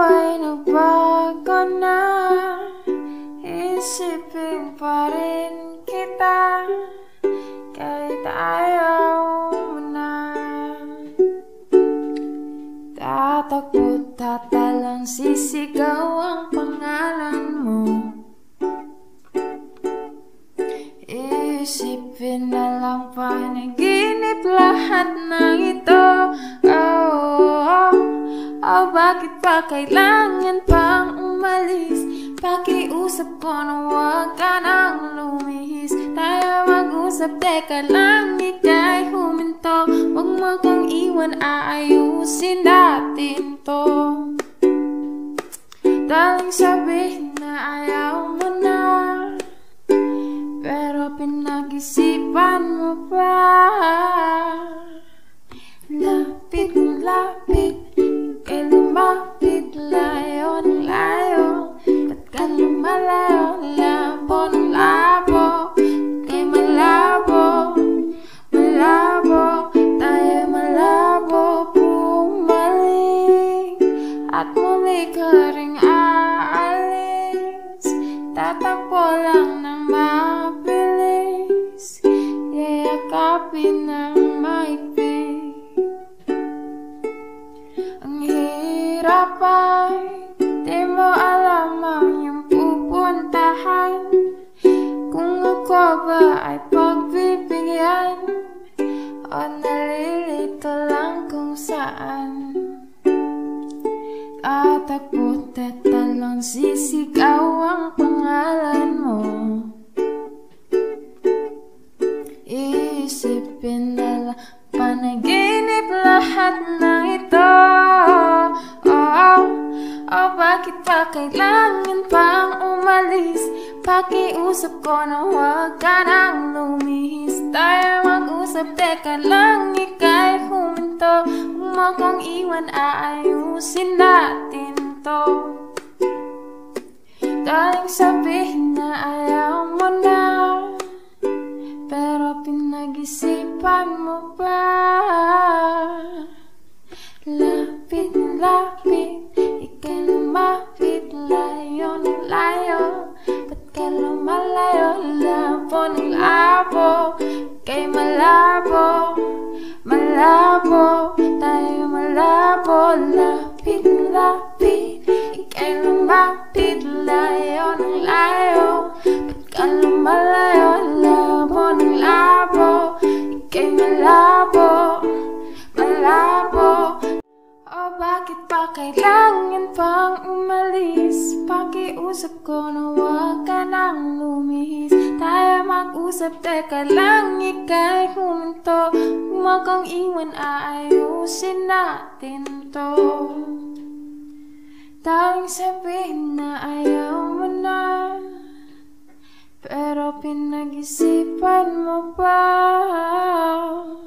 ay nagbago na. Isipin pa rin kita kahit ayaw mo na. Tatakbo, tatalon, sisigaw ang pangalan mo. Isipin na lang panaginip lahat ng ito. Oh, bakit pa kailangan pang umalis? Pakiusap ko na huwag ka nang lumihis. Tayo mag-usap, teka lang, ika'y huminto. Huwag mo kong iwan, aayusin natin to. Daling sabihin na ayaw mo na, pero pinag-isipan mo pa. Lapit, lapit, ika'y lumapit, layo ng layo. Ba't ka lumalayo, labo ng labo, ika'y malabo, malabo, tayo malabo. Bumalik at muli ka ring aalis. Tatakbo lang ng mabilis, yayakapin ng maigpit. Ang hirap ay di mo alam ang iyong pupuntahan. Kung ako ba ay pagbibigyan o nalilito lang kung saan. Tatakbo, tatalon, sisigaw ang pangalan mo. Isipin na lang panaginip lahat ng ito. Oh, bakit pa kailangan pang umalis? Pakiusap ko na huwag ka nang lumihis. Tayo mag-usap, teka lang, ika'y huminto. Huwag mo kong iwan, aayusin natin to. Daling sabihin na ayaw mo na, pero pinag-isipan mo pa. Lapit, lapit, ika'y lumapit, layo ng layo. Ba't ka lumalayo, labo ng labo, ika'y malabo, malabo, tayo malabo. Lapit, lapit, ika'y lumapit, layo ng layo. Ba't ka lumalayo, labo ng labo, ika'y malabo, malabo. Oh, bakit pa kailangan pang umalis? Pakiusap ko na huwag ka nang lumihis. Tayo mag-usap, teka lang, ika'y huminto. Huwag mo kong iwan, aayusin natin to. Daling sabihin na ayaw mo na, pero pinag-isipan mo pa.